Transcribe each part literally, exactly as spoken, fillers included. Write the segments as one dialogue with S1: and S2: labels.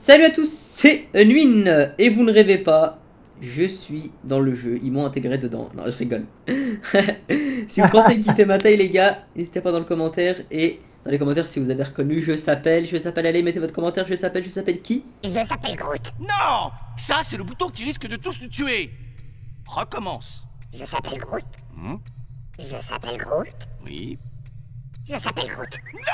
S1: Salut à tous, c'est Unwin et vous ne rêvez pas, je suis dans le jeu, ils m'ont intégré dedans. Non, je rigole. Si vous pensez qu'il fait ma taille les gars, n'hésitez pas dans le commentaire et dans les commentaires si vous avez reconnu, je s'appelle, je s'appelle, allez mettez votre commentaire, je s'appelle, je s'appelle qui?
S2: Je s'appelle Groot.
S3: Non! Ça, c'est le bouton qui risque de tous nous tuer. Recommence.
S2: Je s'appelle Groot.
S3: Hmm?
S2: Je s'appelle Groot.
S3: Oui.
S2: Je s'appelle Groot.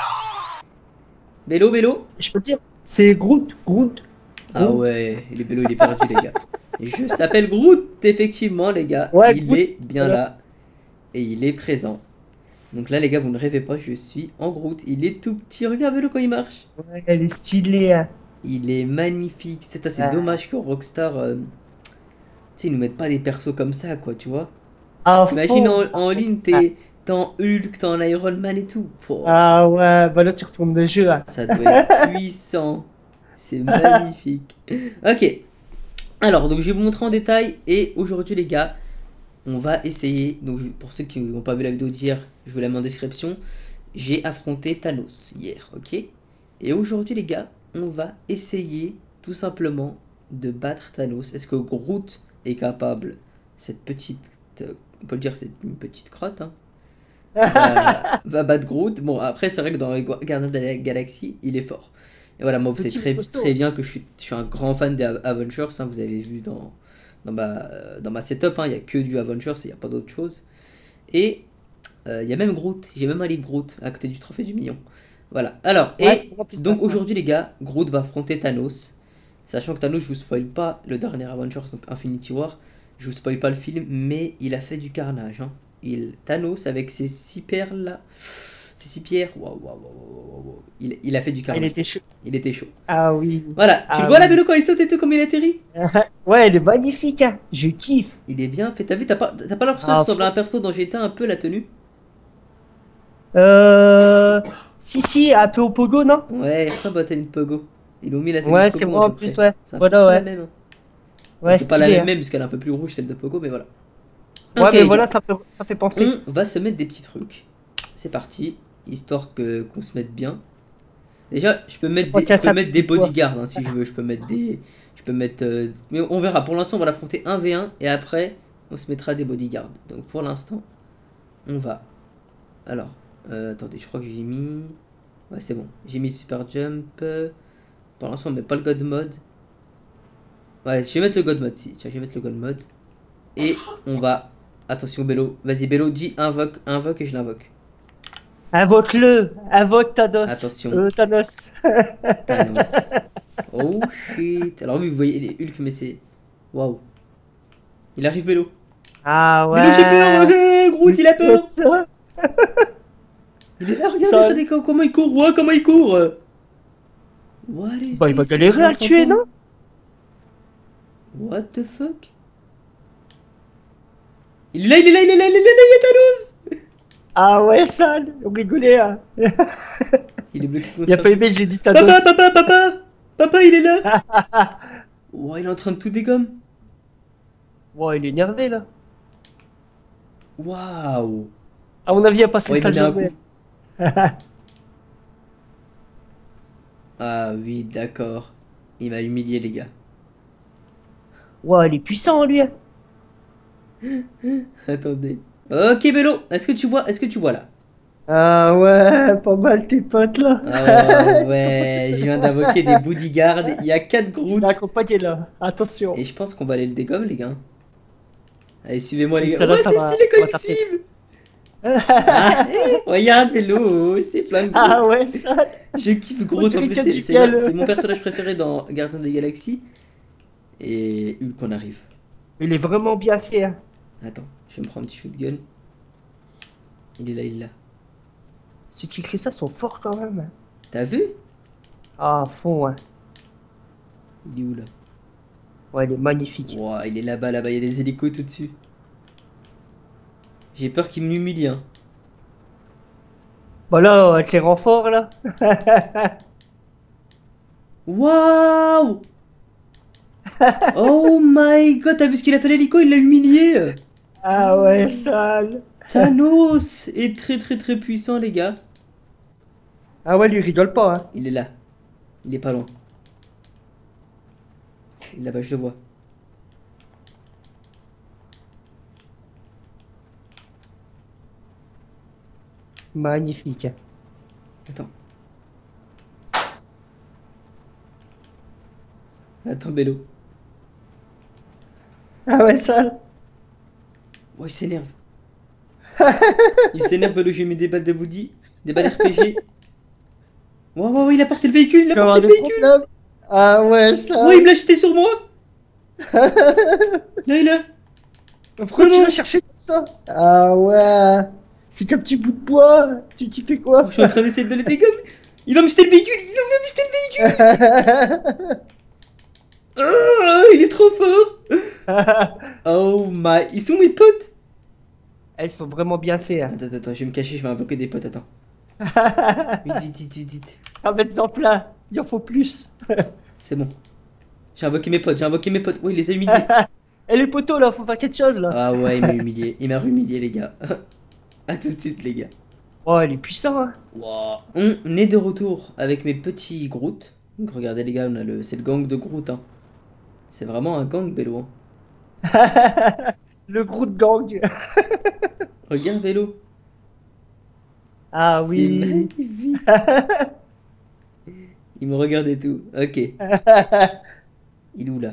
S1: Bélo, Bélo?
S4: Je peux te dire, c'est Groot, Groot.
S1: Ah ouais, il est Bélo, il est perdu les gars. Je s'appelle Groot, effectivement les gars,
S4: Ouais,
S1: il
S4: Groot.
S1: est bien
S4: Voilà.
S1: là et il est présent. Donc là les gars, vous ne rêvez pas, je suis en Groot, il est tout petit, regarde Bélo quand il marche.
S4: Ouais, elle est stylée. Hein.
S1: Il est magnifique. C'est assez
S4: Ouais.
S1: dommage que Rockstar, euh, tu sais, ils nous mettent pas des persos comme ça, quoi, tu vois.
S4: À
S1: T'imagines en,
S4: fond.
S1: en ligne, t'es t'es en Hulk, t'es en Iron Man et tout. Pouah,
S4: Ah ouais, bah là tu retournes le jeu. Hein.
S1: ça doit être puissant. C'est magnifique. Ok. Alors, donc je vais vous montrer en détail. Et aujourd'hui, les gars, on va essayer. Donc, je- pour ceux qui n'ont pas vu la vidéo d'hier, je vous la mets en description. J'ai affronté Thanos hier, ok. Et aujourd'hui, les gars, on va essayer tout simplement de battre Thanos. Est-ce que Groot est capable, cette petite, euh, on peut le dire, c'est une petite crotte, hein, va, va battre Groot. Bon, après, c'est vrai que dans les Gua- Gardiens de la Galaxie, il est fort. Et voilà, moi, vous savez
S4: Petit
S1: très,
S4: costaud.
S1: très bien que je suis, je suis un grand fan des A- Avengers. Hein, vous avez vu dans, dans, ma, euh, dans ma setup, hein, il n'y a que du Avengers et il n'y a pas d'autre chose. Et euh, il y a même Groot. J'ai même un livre Groot à côté du trophée du million. Voilà. Alors,
S4: Ouais,
S1: et
S4: c'est vraiment plus
S1: donc
S4: sympa.
S1: aujourd'hui, les gars, Groot va affronter Thanos. Sachant que Thanos, je vous spoil pas le dernier Avengers, donc Infinity War. Je vous spoil pas le film, mais il a fait du carnage. Hein. Il, Thanos, avec ses six perles là, ses six pierres, waouh, waouh, waouh, waouh, waouh. Il, il a fait du
S4: Ah,
S1: carnage.
S4: il était chaud.
S1: Il était chaud.
S4: Ah oui.
S1: Voilà, tu
S4: Ah
S1: le vois là,
S4: oui.
S1: Bélo, quand il saute et tout, comme il atterrit?
S4: Ouais, elle est magnifique. Hein. Je kiffe.
S1: Il est bien fait. T'as vu, t'as pas, t'as pas l'impression
S4: Ah,
S1: qu'il ressemble à un
S4: faut-
S1: perso dont j'étais un peu la tenue?
S4: Euh. Si, si, un peu au pogo, non?
S1: Ouais, il ressemble à la tenue de Pogo. Ils ont mis la tenue
S4: Ouais,
S1: de
S4: c'est
S1: Pogo
S4: moi
S1: à
S4: en
S1: peu
S4: plus,
S1: près.
S4: ouais.
S1: C'est à peu
S4: Voilà,
S1: près la
S4: ouais.
S1: même. Hein.
S4: Ouais,
S1: C'est pas la
S4: stylé.
S1: même,
S4: Hein.
S1: même puisqu'elle est un peu plus rouge, celle de Pogo, mais voilà.
S4: Ouais,
S1: Ok,
S4: mais
S1: les
S4: voilà,
S1: gars.
S4: ça fait, ça fait penser.
S1: On va se mettre des petits trucs. C'est parti, histoire que qu'on se mette bien. Déjà, je peux mettre
S4: pas
S1: des,
S4: qu'il y a
S1: je peux
S4: ça
S1: mettre des
S4: pour toi.
S1: bodyguards hein, si je veux. Je peux mettre des, je peux mettre. euh, Mais on verra. Pour l'instant, on va l'affronter un v un et après, on se mettra des bodyguards. Donc pour l'instant, on va. Alors, euh, attendez, je crois que j'ai mis. Ouais, c'est bon. J'ai mis super jump. Pour l'instant, on met pas le god mode. Ouais, je vais mettre le god mode si. Tiens, je vais mettre le god mode. Et on va. Attention, Bélo. Vas-y, Bélo, dis invoque, invoque et je l'invoque.
S4: Invoque-le. Invoque Thanos.
S1: Attention.
S4: Euh, Thanos.
S1: Thanos. Oh shit. Alors oui, vous voyez les Hulk, mais c'est... Waouh. Il arrive, Bélo.
S4: Ah ouais.
S1: Bélo, j'ai peur. euh, Groot, il a peur.
S4: Ça.
S1: Il est là, regardez,
S4: Ça-
S1: regardez com- comment il court. Ouais, comment il court. What is
S4: Bah, il va
S1: this?
S4: galérer à le tuer, non?
S1: What the fuck? Il est là, il est là, il est là, il est là, il est Thanos.
S4: Ah ouais, sale. On rigolait, hein.
S1: Il est bloqué contre
S4: Il a pas
S1: un-
S4: aimé, j'ai dit
S1: Papa,
S4: Thanos.
S1: papa, papa. Papa, il est là. Ouais, il est en train de tout dégomme.
S4: Ouais, il est énervé, là.
S1: Waouh.
S4: À mon avis, il a passé
S1: Ouais,
S4: une
S1: il
S4: sale
S1: m'a mis un
S4: journée.
S1: coup. Ah oui, d'accord. Il m'a humilié, les gars.
S4: Ouais, il est puissant, lui. Hein.
S1: Attendez. Ok, Bélo, est-ce que tu vois, est-ce que tu vois là?
S4: Ah ouais, pas mal tes potes, là.
S1: Ah
S4: Ils sont pas
S1: ouais,
S4: tous
S1: je
S4: seuls.
S1: viens d'invoquer des bodyguards. Il y a quatre
S4: Il
S1: Groot.
S4: est accompagné, là. Attention.
S1: Et je pense qu'on va aller le dégommer, les gars. Allez, suivez-moi, les
S4: Et
S1: gars.
S4: ceux-là,
S1: Ouais,
S4: ça
S1: c'est
S4: va-
S1: stylé
S4: ça
S1: quand
S4: va
S1: ils me
S4: taper.
S1: suivent. Ah, regarde, Bélo, c'est plein de Groot.
S4: Ah ouais, sale.
S1: Je kiffe
S4: On
S1: Groot. En
S4: dirait
S1: plus,
S4: qu'il y a
S1: c'est
S4: du
S1: c'est
S4: miel.
S1: ma- c'est mon personnage préféré dans Gardiens des Galaxies. Et Hulk, on arrive.
S4: Il est vraiment bien fait, hein.
S1: Attends, je vais me prendre un petit shotgun. Il est là, il est là.
S4: Ceux qui créent ça sont forts, quand même.
S1: T'as vu?
S4: Ah, à fond, hein.
S1: Il est où là?
S4: Ouais, il est magnifique.
S1: Ouah, il est là-bas, là-bas, il y a des hélicos tout dessus. J'ai peur qu'il m'humilie, hein.
S4: Bah là, avec les renforts, là.
S1: Waouh! Oh my god, t'as vu ce qu'il a fait l'hélico? Il l'a humilié!
S4: Ah ouais, sale.
S1: Thanos est très très très puissant, les gars.
S4: Ah ouais, lui, il rigole pas, hein.
S1: Il est là. Il est pas loin. Il est là-bas, je le vois.
S4: Magnifique.
S1: Attends. Attends, Bélo.
S4: Ah ouais, sale.
S1: Oh, il s'énerve. Il s'énerve, Bélo. Je lui ai mis des balles de Woody, des balles R P G. Ouais, ouais, ouais, il a porté le véhicule, il
S4: Tu
S1: a
S4: vas avoir
S1: porté le
S4: des
S1: véhicule.
S4: problèmes. Ah ouais,
S1: Ouais, il
S4: sale.
S1: me l'a jeté sur moi. Là, il a.
S4: Pourquoi
S1: Non,
S4: tu
S1: non.
S4: l'as cherché comme ça? Ah ouais. C'est qu'un petit bout de bois. Tu, tu fais
S1: Oh,
S4: quoi?
S1: je suis en train d'essayer de donner des gommes. Il va me jeter le véhicule. Il va me jeter le véhicule. Ah, il est trop fort. Oh my. Ils sont mes potes.
S4: Elles sont vraiment bien faites. Hein.
S1: Attends, attends, je vais me cacher, je vais invoquer des potes, attends. Vite, vite, vite, vite, vite.
S4: Ah, mettre-en plein. Il en faut plus.
S1: C'est bon. J'ai invoqué mes potes, j'ai invoqué mes potes. Oui, il les a humiliés.
S4: Et les poteaux là, faut faire quelque chose là.
S1: Ah ouais, il m'a humilié. Il m'a humilié, les gars. A tout de suite, les gars.
S4: Oh, il est puissant. Hein.
S1: Wow. On est de retour avec mes petits Groot. Donc regardez, les gars, on a le... c'est le gang de Groot. Hein. C'est vraiment un gang, Bélo. Hein.
S4: Le gros de gang.
S1: Regarde, Bélo.
S4: Ah
S1: C'est
S4: oui.
S1: magnifique. Il me regarde et tout. Ok. Il est où là?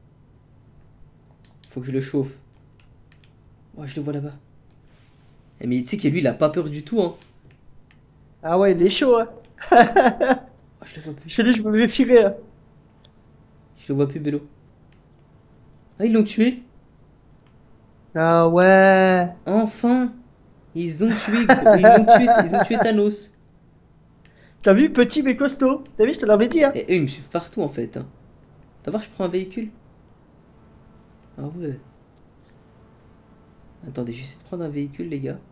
S1: Faut que je le chauffe. Oh, je le vois là-bas. Eh, mais tu sais que lui, il a pas peur du tout, hein.
S4: Ah ouais, il est chaud. Hein.
S1: Oh, je le vois plus.
S4: Chez lui, je me méfierais. Hein.
S1: Je le vois plus, Bélo. Ah, ils l'ont tué.
S4: Ah ouais.
S1: Enfin. Ils ont tué. Ils ont tué, ils ont tué Thanos.
S4: T'as vu, petit mais costaud. T'as vu, je te l'avais dit. Hein.
S1: Et eux, ils me suivent partout en fait. Hein. T'as voir, je prends un véhicule. Ah ouais. Attendez, j'essaie de prendre un véhicule, les gars.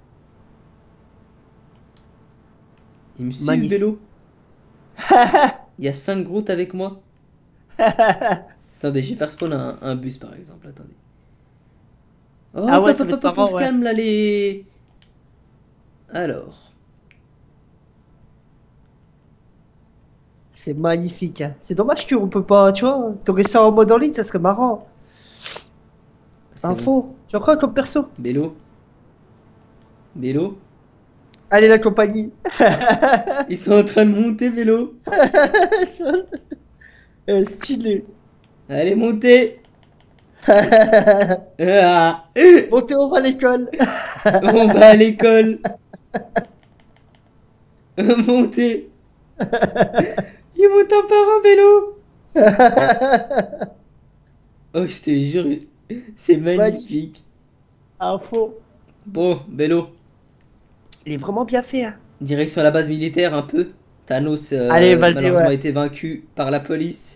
S1: Ils me suivent,
S4: Magnifique.
S1: Bélo. Il y a cinq Groot avec moi. Attendez, je vais faire spawn un, un bus par exemple. Attendez. Oh,
S4: Ah ouais,
S1: hop,
S4: ça
S1: hop,
S4: va
S1: hop,
S4: être
S1: hop, on
S4: marrant,
S1: se
S4: ouais.
S1: calme là, les. Alors.
S4: C'est magnifique. Hein. C'est dommage qu'on peut pas, tu vois. T'aurais ça en mode en ligne, ça serait marrant.
S1: c'est bon.
S4: Info. Tu as quoi comme perso?
S1: Bélo. Bélo.
S4: Allez, la compagnie.
S1: Ils sont en train de monter, Bélo.
S4: Euh, stylé.
S1: Allez, montez. Ah.
S4: Montez, on va à l'école.
S1: On va à l'école. Montez. Il monte un par un, Bélo. Oh, je te jure, c'est magnifique.
S4: Info.
S1: Bon, Bélo,
S4: Il est vraiment bien fait. Hein.
S1: direction la base militaire un peu. Thanos euh,
S4: Allez, vas-y,
S1: malheureusement a
S4: ouais.
S1: été vaincu par la police.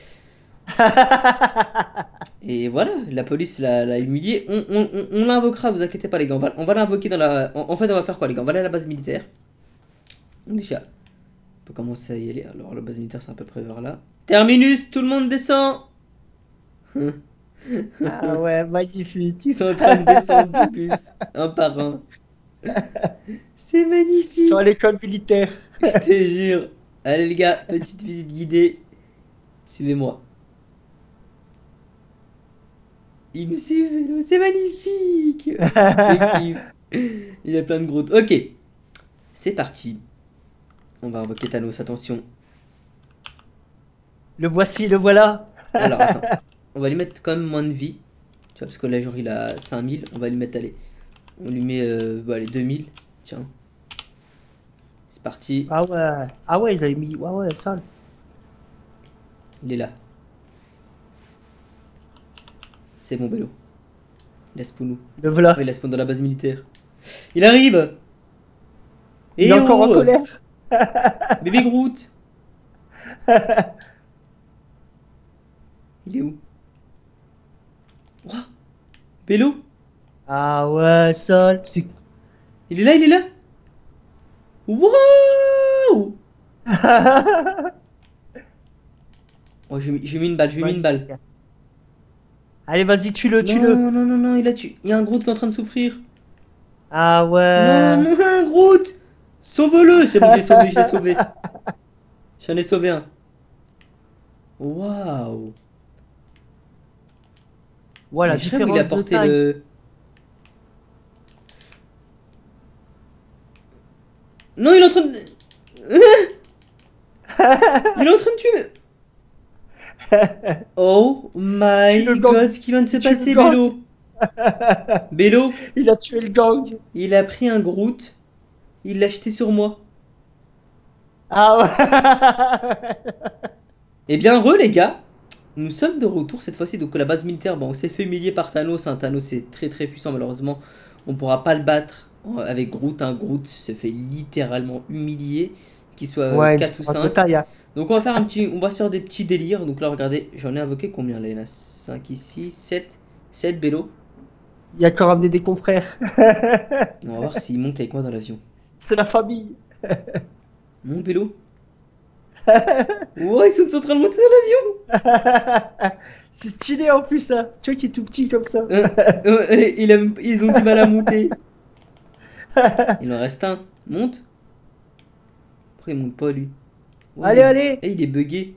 S1: Et voilà, la police l'a l'a humilié. On, on, on, on l'invoquera, vous inquiétez pas les gars. On va, on va l'invoquer dans la... En, en fait, on va faire quoi les gars? On va aller à la base militaire. Donc déjà, on peut commencer à y aller. Alors la base militaire c'est à peu près vers là. Terminus, tout le monde descend.
S4: Ah ouais, magnifique.
S1: Ils sont en train de descendre du bus, un par un. C'est
S4: Ils
S1: magnifique.
S4: sont à l'école militaire.
S1: Je te jure. Allez les gars, petite visite guidée. Suivez-moi. Il me suit, vélo, c'est magnifique. Je kiffe. Il y a plein de gros. Ok, c'est parti. On va invoquer Thanos, attention.
S4: Le voici, le voilà.
S1: Alors attends, on va lui mettre quand même moins de vie. Tu vois, parce que là, genre, il a cinq mille. On va lui mettre, allez. On lui met, euh, bah, allez, deux mille. Tiens. C'est parti.
S4: Ah ouais. Ah ouais, ils avaient mis. Ouais, ouais, ça.
S1: Il est là. C'est bon, Bélo. Il a spawn où?
S4: Le voilà.
S1: Oh, il a spawn dans la base militaire. Il arrive.
S4: Il
S1: Et
S4: est encore en colère.
S1: Bébé Groot. Il est où? Ouah. Bélo.
S4: Ah ouais, Sol. C'est.
S1: Il est là, il est là. Wouh. Oh, je lui ai mis- je lui ai mis une balle, je lui ai mis une balle.
S4: Allez, vas-y, tue-le, tue-le.
S1: Non, non, non, non, il a tué. Il y a un Groot qui est en train de souffrir.
S4: Ah ouais.
S1: Non, non, un Groot. Sauve-le. C'est bon, je l'ai sauvé, je l'ai sauvé. J'en ai sauvé un. Waouh.
S4: Voilà,
S1: Mais je rêve où il a
S4: différence de
S1: porté
S4: taille.
S1: le. Non, il est en train de. Il est en train de tuer. Oh
S4: Tue le
S1: my
S4: gang.
S1: god, ce qui vient de se
S4: Tue le
S1: passer,
S4: gang.
S1: Bélo. Bélo,
S4: Il a tué le gang.
S1: il a pris un Groot. Il l'a jeté sur moi.
S4: Ah ouais.
S1: Eh bien, re les gars, nous sommes de retour cette fois-ci. Donc, la base militaire, bon, on s'est fait humilier par Thanos. Un Thanos, c'est très très puissant, malheureusement. On pourra pas le battre euh, avec Groot. Un Groot se fait littéralement humilier. Qu'il soit euh,
S4: Ouais, une
S1: quatre ou
S4: différence de
S1: cinq.
S4: taille. Hein.
S1: Donc, on va faire un petit. On va se faire des petits délires. Donc, là, regardez, j'en ai invoqué combien là? Il y en a cinq ici, sept. sept Bélo.
S4: Il y a quand même des confrères.
S1: On va voir s'il monte avec moi dans l'avion.
S4: C'est la famille.
S1: Mon Bélo. Ouais, ils sont en train de monter dans l'avion.
S4: C'est stylé en plus, hein. Tu vois qu'il est tout petit comme ça.
S1: Euh, euh, il a- ils ont du mal à monter. Il en reste un. Monte. Pourquoi il monte pas lui? Ouais,
S4: Allez,
S1: il est-
S4: allez.
S1: Eh, il est bugué.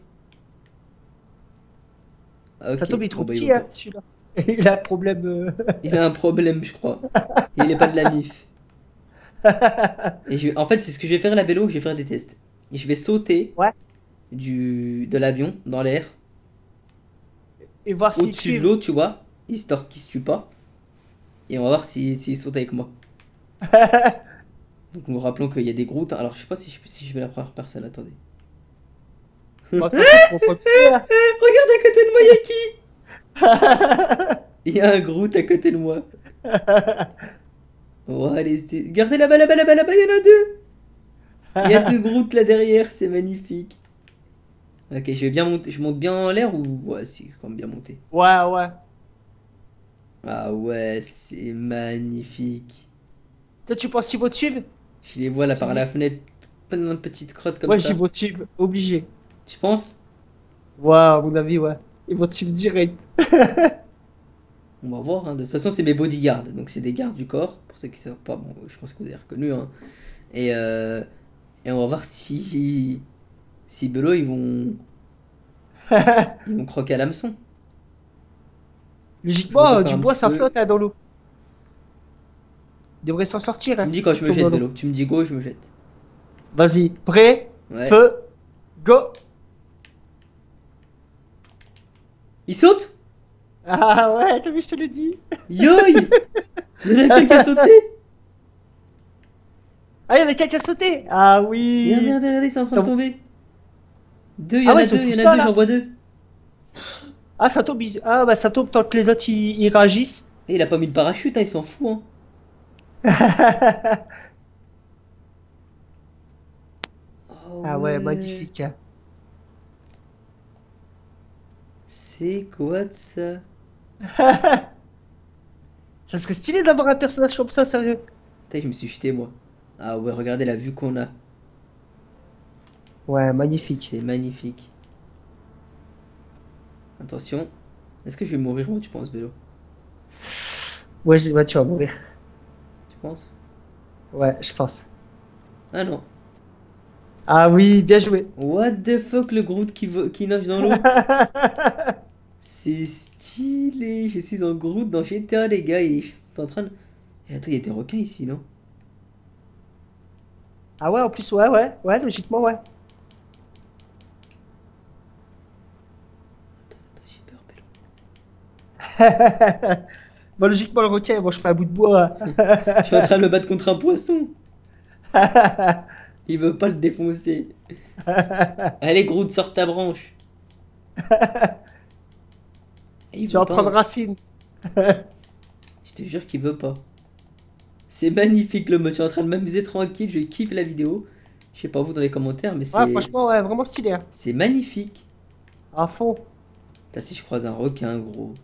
S1: Ah,
S4: Ça
S1: ok.
S4: tombe, il est
S1: Bon,
S4: trop
S1: bah, il
S4: petit,
S1: va
S4: hein,
S1: pas.
S4: celui-là. Il a un problème. euh.
S1: Il a un problème, je crois. Il est pas de la M I F. Et je vais- En fait, c'est ce que je vais faire la Bélo. Je vais faire des tests. Et je vais sauter
S4: Ouais.
S1: du... de l'avion dans l'air.
S4: Et voir s'il
S1: Au-dessus de
S4: tue.
S1: l'eau, tu vois. Histoire qu'il se tue pas. Et on va voir s'il s'il saute avec moi. Donc nous rappelons qu'il y a des Groot. Alors je sais pas si je, si je vais la première personne, attendez.
S4: Bon, attention, faut pas tuer, hein.
S1: Regarde à côté de moi, il y a qui? Il y a un Groot à côté de moi. Oh, allez, c'était- regardez là-bas, là-bas, là-bas, là-bas, il y en a deux. Il y a deux Groot là derrière, c'est magnifique. Ok, je vais bien monter. Je monte bien en l'air ou... Ouais, si, je vais quand même bien monter.
S4: Ouais, ouais.
S1: Ah ouais, c'est magnifique.
S4: Toi, tu penses qu'ils vont te suivre?
S1: Je les vois là par la fenêtre, plein de petites crottes comme
S4: Ouais,
S1: ça.
S4: j'y vont te suivre. Obligé.
S1: Tu penses?
S4: Ouais, à mon avis, ouais. Ils vont te suivre direct.
S1: On va voir, hein. De toute façon, c'est mes bodyguards. Donc, c'est des gardes du corps. Pour ceux qui savent pas, bon, je pense que vous avez reconnu. Hein. Et, euh, et on va voir si. Si Bello, ils vont. Ils vont croquer à l'hameçon. Je monte
S4: Logiquement, euh,
S1: encore
S4: du
S1: un
S4: bois,
S1: petit
S4: ça
S1: peu.
S4: flotte hein, dans l'eau. Il devrait s'en sortir.
S1: Tu
S4: Hein,
S1: me dis quand
S4: s'il
S1: je me
S4: tombe
S1: jette,
S4: dans l'eau.
S1: Bello. Tu me dis go, je me jette.
S4: Vas-y, prêt,
S1: Ouais.
S4: feu, go.
S1: Il saute?
S4: Ah ouais, t'as vu, je te l'ai dit.
S1: Yoï! Il y en a qu'un qui a sauté!
S4: Ah, il y avait quelqu'un qui a sauté. Ah oui.
S1: Regardez, regardez, regardez, c'est en train de
S4: Attends.
S1: tomber. Deux, il y
S4: Ah
S1: en
S4: ouais,
S1: a
S4: ils sont
S1: deux, il y
S4: tous
S1: en
S4: là,
S1: a deux,
S4: là.
S1: j'en vois deux.
S4: Ah, ça tombe. ils- Ah, bah ça tombe tant que les autres ils, ils réagissent.
S1: Et il a pas mis le parachute, hein, il s'en fout. Hein. Oh
S4: Ah ouais, magnifique. Hein.
S1: C'est quoi de ça?
S4: Ça serait stylé d'avoir un personnage comme ça, sérieux.
S1: Putain, je me suis jeté moi. Ah ouais, regardez la vue qu'on a.
S4: Ouais, magnifique.
S1: C'est magnifique. Attention. Est-ce que je vais mourir moi, tu penses, Bélo?
S4: Ouais, je- ouais, tu vas mourir.
S1: Tu penses?
S4: Ouais, je pense.
S1: Ah non.
S4: Ah oui, bien joué.
S1: What the fuck, le Groot qui, vo- qui nage dans l'eau? C'est stylé. Je suis en Groot dans G T A, les gars. Et je suis en train de... Et attends, il y a des requins ici, non?
S4: Ah ouais, en plus, ouais, ouais, ouais, logiquement, ouais.
S1: Attends, attends, j'ai peur, Bélo.
S4: Bon, logiquement, le requin, bon, je fais un bout de bois.
S1: Je suis en train de me battre contre un poisson. Il veut pas le défoncer. Allez, Groot, sors ta branche. Et il
S4: Tu
S1: veut
S4: vas
S1: pas,
S4: prendre
S1: hein.
S4: racine.
S1: Je te jure qu'il veut pas. C'est magnifique le mode. Je suis en train de m'amuser tranquille. Je kiffe la vidéo. Je sais pas vous dans les commentaires, mais
S4: Ouais,
S1: c'est
S4: franchement, ouais, vraiment stylé. Hein.
S1: c'est magnifique.
S4: À fond.
S1: Là, si je croise un requin, gros.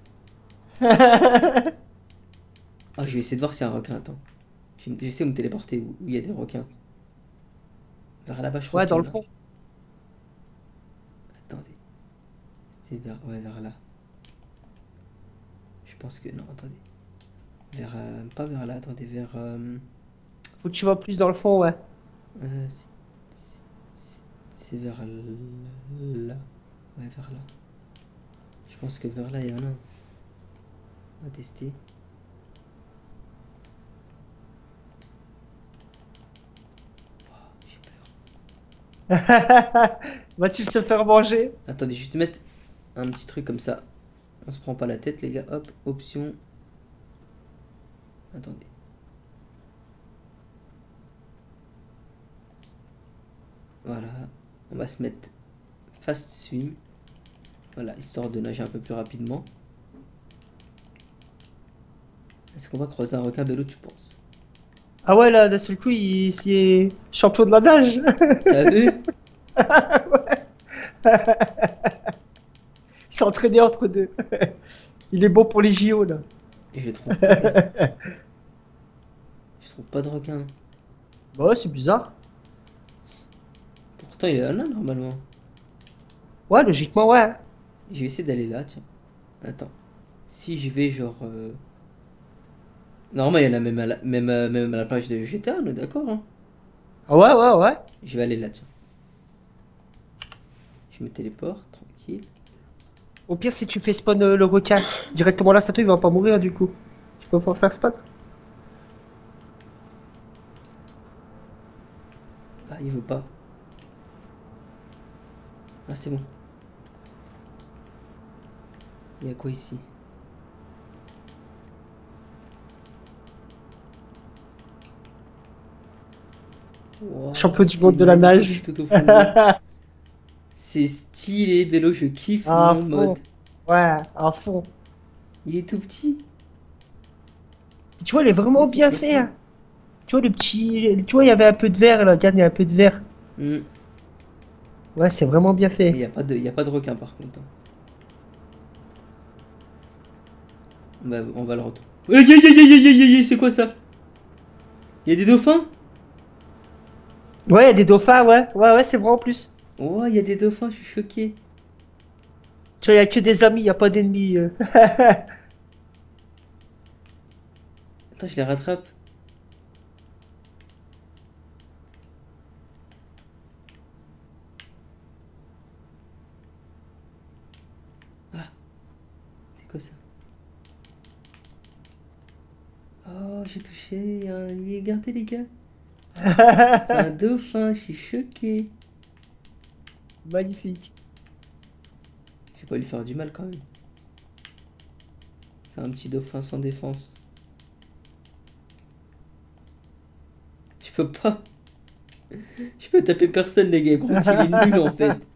S1: Ah, je vais essayer de voir s'il y a un requin. Attends. Je je sais où me téléporter où où il y a des requins. Vers là-bas, je crois.
S4: Ouais, dans le
S1: qu'il y en a.
S4: fond.
S1: Attendez. C'était vers... Ouais, vers là. Je pense que... Non, attendez. Vers... euh, Pas vers là, attendez, vers... euh,
S4: Faut que tu vas plus dans le fond, ouais.
S1: euh, c'est- c'est c'est- c'est vers là. Ouais, vers là. Je pense que vers là, il y en a un. On va tester. Oh, j'ai peur.
S4: Va-t-il se faire manger?
S1: Attendez, juste mettre un petit truc comme ça. On se prend pas la tête, les gars. Hop, option. Attendez. Voilà. On va se mettre fast swim. Voilà, histoire de nager un peu plus rapidement. Est-ce qu'on va croiser un requin bello, tu penses?
S4: Ah ouais, là, d'un seul coup, il, il est champion de la nage.
S1: T'as vu?
S4: Il s'est entraîné entre deux. Il est bon pour les J O, là.
S1: Et je trouve pas. de- Je trouve pas de requin.
S4: Bah ouais, c'est bizarre.
S1: Pourtant, il y en a là, normalement.
S4: Ouais, logiquement, ouais.
S1: Je vais essayer d'aller là, tiens. Attends. Si je vais, genre. euh, Normalement, il y en a même à la, même, à- même à la plage de G T A, on est d'accord, hein.
S4: Ah ouais, ouais, ouais.
S1: Je vais aller là, tiens. Je me téléporte, tranquille.
S4: Au pire, si tu fais spawn euh, le requin directement là, ça peut, il va pas mourir du coup. Tu peux pas faire spawn?
S1: Ah, il veut pas. Ah, c'est bon. Il y a quoi ici? Wow,
S4: Champion du
S1: c'est
S4: monde de la
S1: magnifique,
S4: nage.
S1: tout au fond de l'eau. C'est stylé, vélo, je kiffe
S4: À
S1: mon
S4: fond.
S1: mode.
S4: Ouais, à fond.
S1: Il est tout petit.
S4: Tu vois, il est vraiment
S1: Mais c'est
S4: bien
S1: quoi
S4: fait.
S1: ça?
S4: Hein. Tu vois, le petit. Tu vois, il y avait un peu de vert là. Regarde, il y a un peu de vert.
S1: Hmm.
S4: Ouais, c'est vraiment bien
S1: Il
S4: fait.
S1: n'y a, pas de- y a pas de requin par contre. hein. Bah, on va le retrouver. Aïe, aïe, aïe, aïe, aïe, aïe, aïe, c'est quoi ça? Il y a des dauphins?
S4: Ouais, il y a des dauphins, ouais. Ouais, ouais, c'est vrai en plus.
S1: Oh, il y a des dauphins, je suis choqué.
S4: Tu vois, il y a que des amis, il y a pas d'ennemis. euh.
S1: Attends, je les rattrape. Ah, c'est quoi ça? Oh, j'ai touché un... Regardez les gars. C'est un dauphin, je suis choqué.
S4: Magnifique.
S1: Je vais pas lui faire du mal quand même. C'est un petit dauphin sans défense. Je peux pas. Je peux taper personne les gars. Groot, il est nul en fait.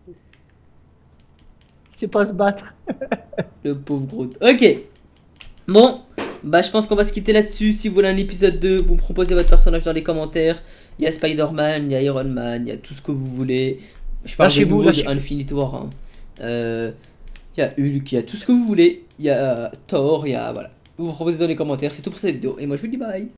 S4: Il sait pas se battre.
S1: Le pauvre Groot. Ok. Bon. Bah je pense qu'on va se quitter là-dessus. Si vous voulez un épisode deux, vous me proposez votre personnage dans les commentaires. Il y a Spider-Man, il y a Iron Man, il y a tout ce que vous voulez. Je parle de
S4: Lâchez-vous,
S1: nouveau de
S4: lâchez-vous.
S1: Infinity War. hein. Euh, Il y a Hulk, il y a tout ce que vous voulez. Il y a Thor, il y a... Voilà. Vous me proposez dans les commentaires. C'est tout pour cette vidéo. Et moi je vous dis bye.